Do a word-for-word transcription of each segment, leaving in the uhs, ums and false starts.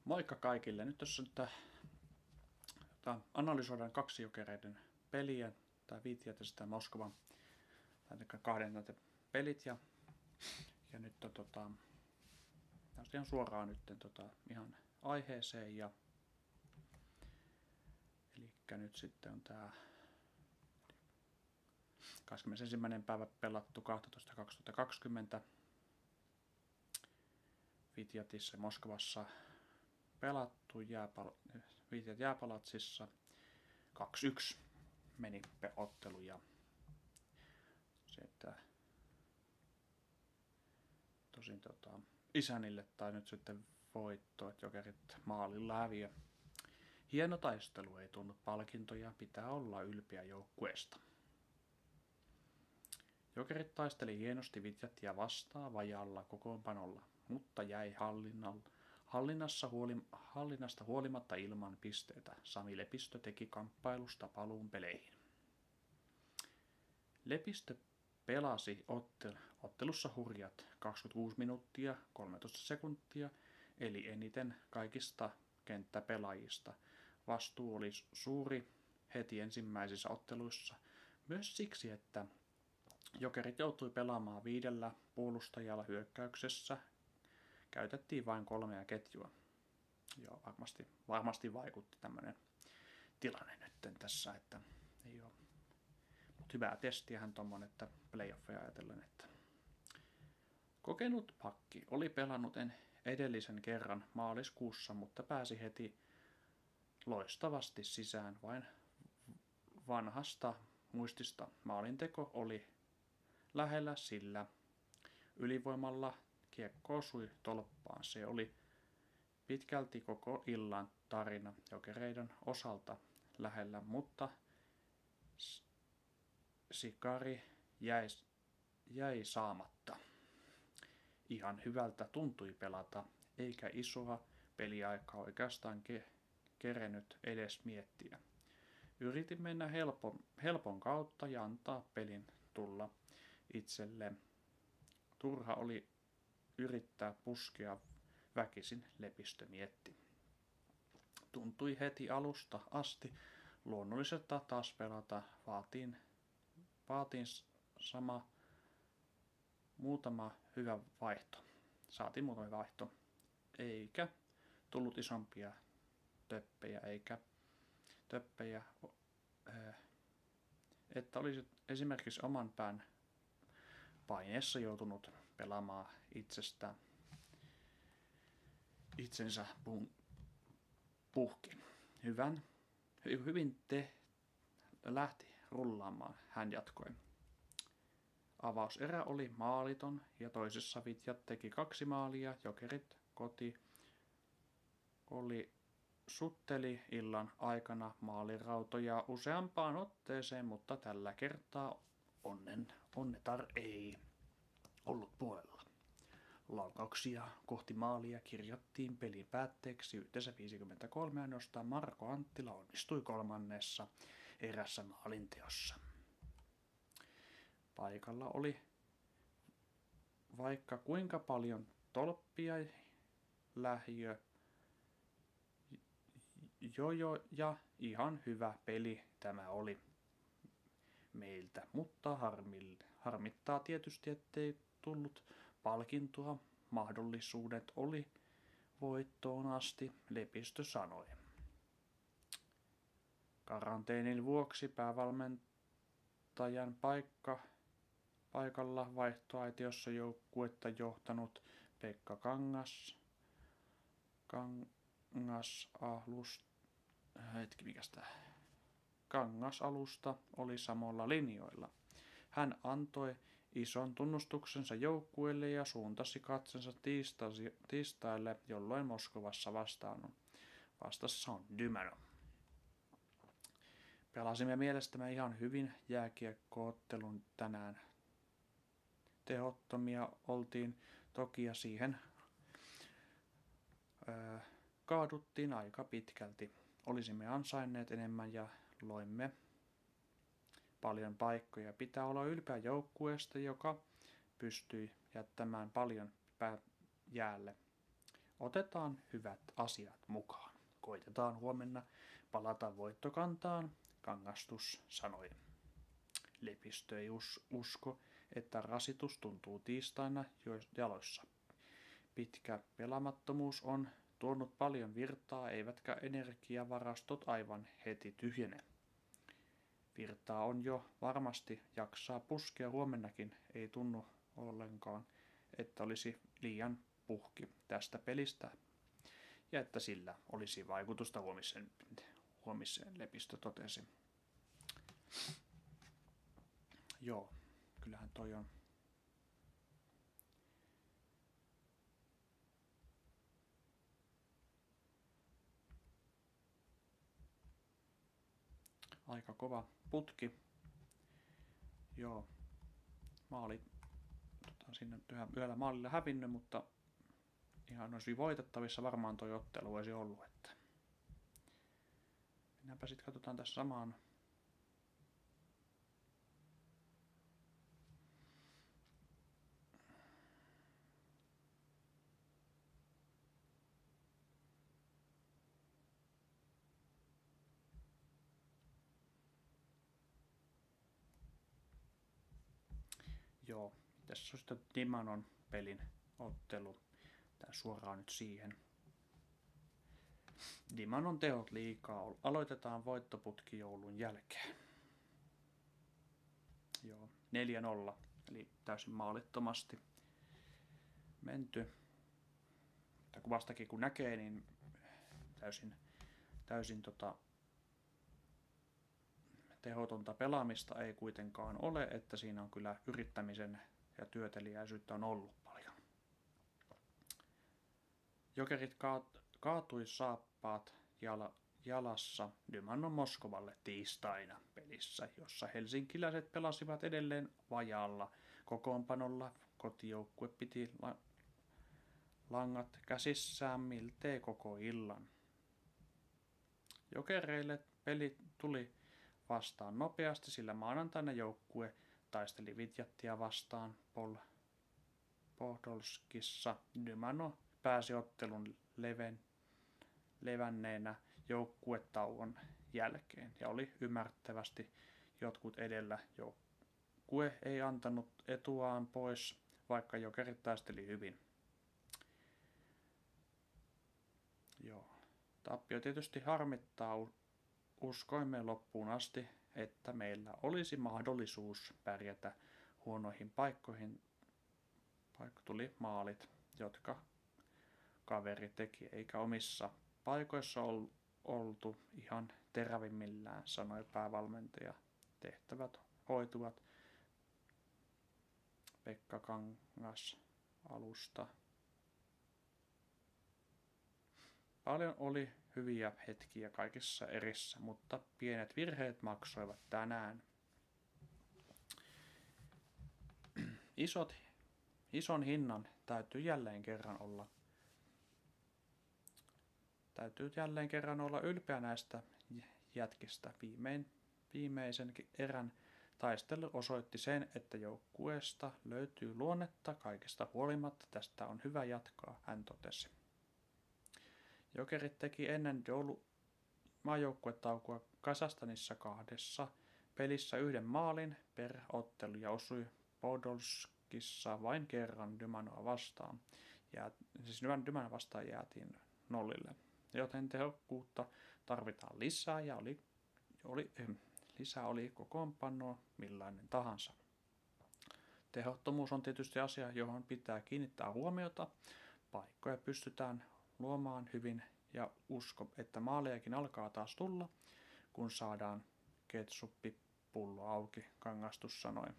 Moikka kaikille! Nyt tässä että, että analysoidaan kaksi Jokereiden peliä, tai Vitjat ja sitä Moskovan, tai kahden näitä pelit, ja, ja nyt on tota, ihan suoraan nyt tota, ihan aiheeseen, ja eli nyt sitten on tää kahdeskymmenesensimmäinen päivä pelattu kaksitoista kaksituhattakaksikymmentä Vitjatissa Moskovassa pelattu jääpal- Vitjat jääpalatsissa kaksi yksi meni ottelu, ja se, että tosin tota, isänille tai nyt sitten voitto, että Jokerit maalilla häviö. Hieno taistelu, ei tunnu palkintoja, pitää olla ylpeä joukkueesta. Jokerit taisteli hienosti Vitjattia vastaan vajaalla kokoonpanolla, mutta jäi hallinnassa huoli, hallinnasta huolimatta ilman pisteitä. Sami Lepistö teki kamppailusta paluun peleihin. Lepistö pelasi ottel, ottelussa hurjat kaksikymmentäkuusi minuuttia kolmetoista sekuntia, eli eniten kaikista kenttäpelaajista. Vastuu oli suuri heti ensimmäisissä otteluissa, myös siksi, että Jokerit joutui pelaamaan viidellä puolustajalla hyökkäyksessä. Käytettiin vain kolmea ketjua. Joo, varmasti, varmasti vaikutti tämmöinen tilanne nyt tässä, että ei ole. Mutta hyvää testiähän tuommoinen, että playoffeja ajatellen, että kokenut pakki oli pelannut edellisen kerran maaliskuussa, mutta pääsi heti loistavasti sisään vain vanhasta muistista. Maalinteko oli lähellä, sillä ylivoimalla kiekko osui tolppaan. Se oli pitkälti koko illan tarina Jokereiden osalta lähellä, mutta sikari jäi, jäi saamatta. Ihan hyvältä tuntui pelata, eikä isoa peliaikaa oikeastaan ke, kerennyt edes miettiä. Yritin mennä helpon, helpon kautta ja antaa pelin tulla itselle. Turha oli yrittää puskea, väkisin Lepistö mietti. Tuntui heti alusta asti luonnolliselta taas pelata. Vaatiin, vaatiin sama muutama hyvä vaihto. Saatiin muutama vaihto, eikä tullut isompia töppejä, eikä töppejä, että olisi esimerkiksi oman pään paineessa joutunut pelaamaan itsestä itsensä puhki. Hyvän, hyvin te lähti rullaamaan, hän jatkoi. Avauserä oli maaliton ja toisessa Vitjat teki kaksi maalia. Jokerit koti oli sutteli illan aikana maalirautoja useampaan otteeseen, mutta tällä kertaa onnen, onnetar ei ollut puolella. Laukauksia kohti maalia kirjattiin pelin päätteeksi yhteensä viisikymmentäkolme, ainoastaan Marko Anttila onnistui kolmannessa erässä maalinteossa. Paikalla oli vaikka kuinka paljon tolppia, lähiö, jojo ja ihan hyvä peli tämä oli meiltä, mutta harmi, harmittaa tietysti, ettei tullut palkintoa. Mahdollisuudet oli voittoon asti, Lepistö sanoi. Karanteenin vuoksi päävalmentajan paikka, paikalla vaihtoaitiossa joukkuetta johtanut Pekka Kangas, Kangas alust, hetki, mikäs tää? Kangasalusta oli samalla linjoilla. Hän antoi ison tunnustuksensa joukkueelle ja suuntasi katsensa tiistaille, jolloin Moskovassa vastaan on. Vastassa on Dynamo. Pelasimme mielestämme ihan hyvin jääkiekko-ottelun tänään. Tehottomia oltiin toki ja siihen öö, kaaduttiin aika pitkälti. Olisimme ansainneet enemmän ja loimme paljon paikkoja. Pitää olla ylpeä joukkueesta, joka pystyi jättämään paljon jäälle. Otetaan hyvät asiat mukaan. Koitetaan huomenna palata voittokantaan, Kangastus sanoi. Lepistö ei usko, että rasitus tuntuu tiistaina jaloissa. Pitkä pelaamattomuus on tuonut paljon virtaa, eivätkä energiavarastot aivan heti tyhjene. Virtaa on jo varmasti, jaksaa puskea huomennakin, ei tunnu ollenkaan, että olisi liian puhki tästä pelistä ja että sillä olisi vaikutusta huomiseen, huomiseen Lepistö totesi. Joo, kyllähän toi on aika kova putki. Joo, maali tota, sinne yhdellä maalilla hävinnyt, mutta ihan olisi voitettavissa varmaan toi ottelu olisi ollut. Että mennäänpä sitten katsotaan tässä samaan. Joo, tässä on sitten Dimanon pelin ottelu. Tää suoraan nyt siihen. Dimanon tehot liikaa. Aloitetaan voittoputki joulun jälkeen. Joo, neljä nolla. Eli täysin maalittomasti menty. Mutta kuvastakin kun näkee, niin täysin, täysin tota, tehotonta pelaamista ei kuitenkaan ole, että siinä on kyllä yrittämisen ja työteliäisyyttä on ollut paljon. Jokerit kaat, kaatui saappaat jala, jalassa Dymanon Moskovalle tiistaina pelissä, jossa helsinkiläiset pelasivat edelleen vajaalla kokoonpanolla. Kotijoukkue piti la, langat käsissään miltei koko illan. Jokereille peli tuli vastaan nopeasti, sillä maanantaina joukkue taisteli Vitjattia vastaan Pol Podolskissa. Dymano pääsi ottelun leven, levänneenä joukkuetauon jälkeen ja oli ymmärrettävästi jotkut edellä. Joukkue ei antanut etuaan pois, vaikka Jokerit taisteli hyvin. Joo. Tappio tietysti harmittaa. Uskoimme loppuun asti, että meillä olisi mahdollisuus pärjätä huonoihin paikkoihin. Paikka tuli maalit, jotka kaveri teki, eikä omissa paikoissa ol, oltu ihan terävimmillään, sanoi päävalmentaja. Tehtävät hoituvat. Pekka Kangas alusta. Paljon oli hyviä hetkiä kaikissa erissä, mutta pienet virheet maksoivat tänään. Isot, ison hinnan täytyy jälleen kerran olla. Täytyy jälleen kerran olla ylpeä näistä jätkistä. Viimein, viimeisen erän taistelu osoitti sen, että joukkueesta löytyy luonnetta kaikesta huolimatta. Tästä on hyvä jatkaa, hän totesi. Jokerit teki ennen joulu maajoukkuetaukoa Kazakstanissa kahdessa pelissä yhden maalin per ottelu ja osui Podolskissa vain kerran Dymanoa vastaan. Ja, siis Dymanoa vastaan jäätiin nollille. Joten tehokkuutta tarvitaan lisää ja oli, oli, lisää oli kokoonpanoa millainen tahansa. Tehottomuus on tietysti asia, johon pitää kiinnittää huomiota. Paikkoja pystytään luomaan hyvin ja usko, että maalejakin alkaa taas tulla, kun saadaan ketsuppipullo auki, Kangastus sanoi.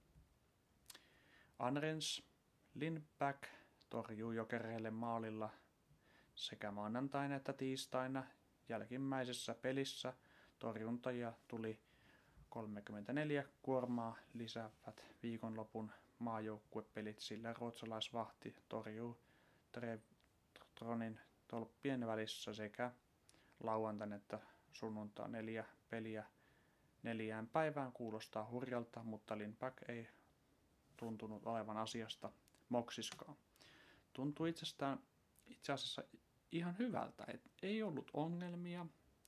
Anrens Lindback torjui Jokereille maalilla sekä maanantaina että tiistaina. Jälkimmäisessä pelissä torjuntoja tuli kolmekymmentäneljä kuormaa lisäävät viikonlopun maajoukkuepelit, sillä ruotsalaisvahti torjuu Tronin tolppien välissä sekä lauantain että sunnuntai neljä peliä neljään päivään kuulostaa hurjalta, mutta Lindback ei tuntunut olevan asiasta moksiskaan. Tuntui itsestään itse asiassa ihan hyvältä. Et ei ollut ongelmia.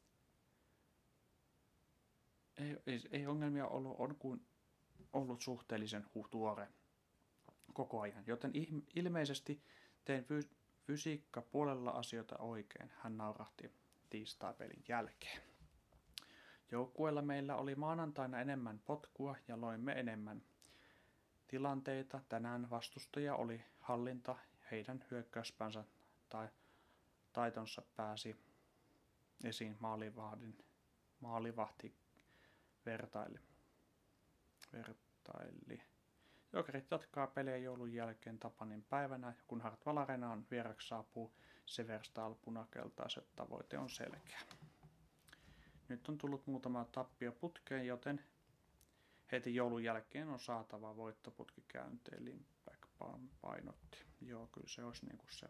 Ei, ei, ei ongelmia ollut, on kuin ollut suhteellisen tuore koko ajan. Joten ilmeisesti tein fy, fysiikka puolella asioita oikein, hän naurahti tiistai-pelin jälkeen. Joukkueella meillä oli maanantaina enemmän potkua ja loimme enemmän tilanteita. Tänään vastustaja oli hallinta, heidän hyökkäyspäänsä tai taitonsa pääsi esiin maalivahdin, maalivahti vertaili. vertaili. Jokerit jatkaa pelejä joulun jälkeen Tapanin päivänä, kun Hartwall Arenaan vieraksi saapuu Severstal punakeltaiset, tavoite on selkeä. Nyt on tullut muutama tappio putkeen, joten heti joulun jälkeen on saatava voittoputki käyntiin, Lindberg painotti. Joo, kyllä se olisi niin kuin se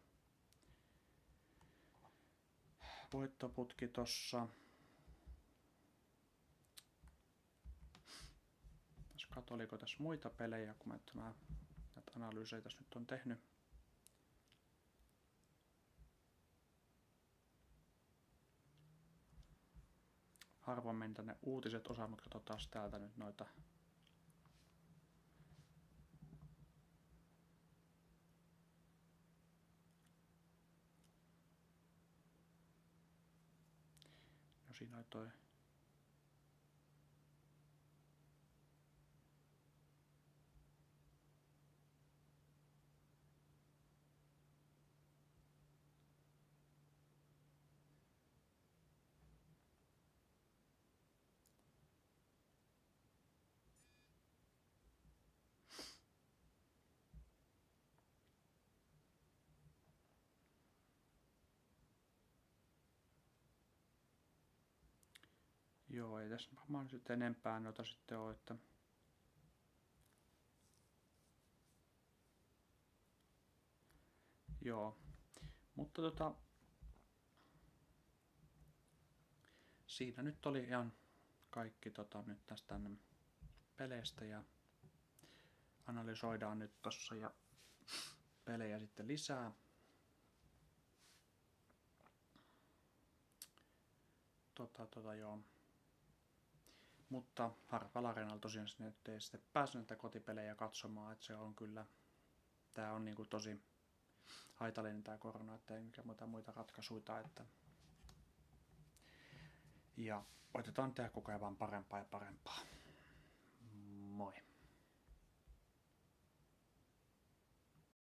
voittoputki tossa. Tässä katso, oliko tässä muita pelejä, kun mä tämä, näitä analyysejä tässä nyt on tehnyt. Harvoin meni tänne uutiset osaan, mutta katsotaan täältä nyt noita no siinä oli toi joo, ei tässä varmaan nyt enempää noita sitten ole, että joo, mutta tota siinä nyt oli ihan kaikki tota, nyt tästä tänne peleistä ja analysoidaan nyt tossa ja pelejä sitten lisää. Tota, tota joo. Mutta Hartwall Arenalla tosiaan nyt ei sitten pääse näitä kotipelejä katsomaan, että se on kyllä, tää on niinku tosi haitallinen tää korona, että ei mikään muita muita ratkaisuita, että ja otetaan tehdä koko ajan vaan parempaa ja parempaa. Moi.